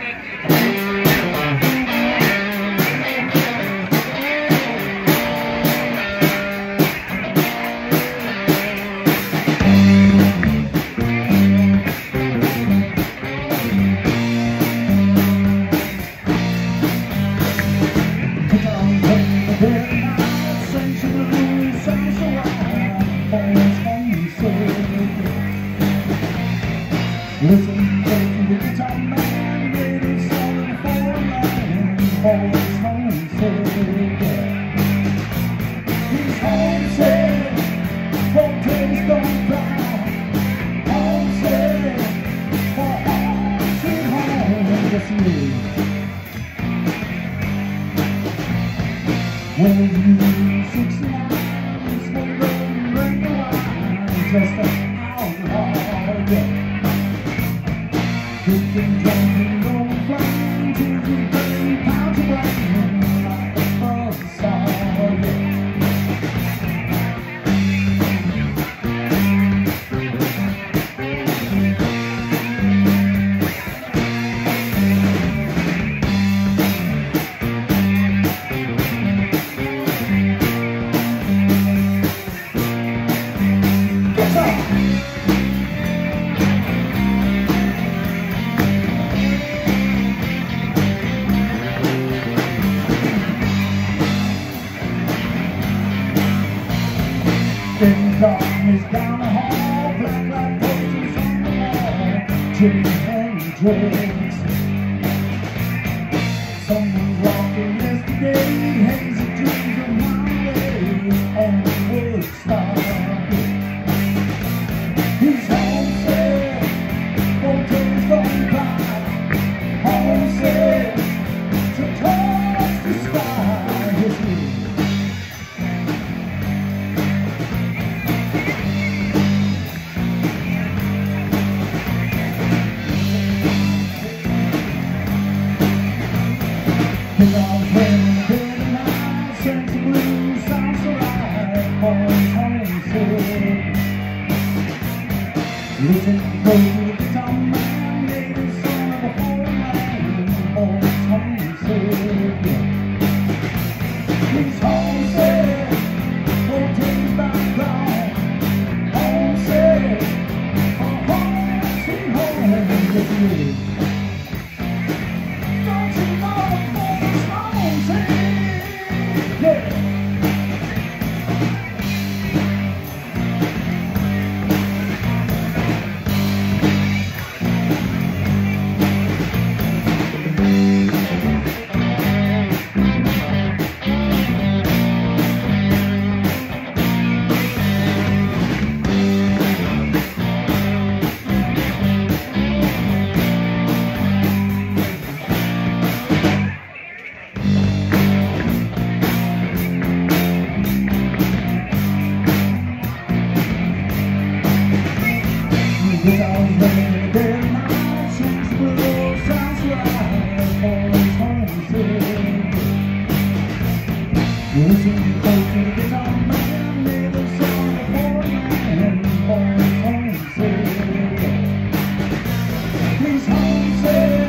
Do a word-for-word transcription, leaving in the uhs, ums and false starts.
Listen to the guitar man, baby, song for a man, always homesick. He's homesick, for days gone by, homesick, for all sweet home. Yes, he is. When you sixty-nine, smoke and drink the wine, just an outlaw, yeah. We've been drunk and flying till we burn pounds of rain like a buzzsaw, yeah. Big darkness down the hall, black light posters on the wall, Jimi Hendrix. Someone walking yesterday, hazy dreams of my way on Woodstock. He's homesick, for days gone by, homesick to touch the sky. Yes, he is. Cause I was playing the dead and I sang some blues, sounds so right, always homesick. Listen close to the guitar man, made a song of a whole man, always homesick. He's homesick, for days back gone, homesick, for home, sweet home, yes he is. Don't you know? Cause I was laying in bed and I sings the blues, sounds right, always homesick. Listen close to the guitar man, made a song for a man, always homesick. He's homesick.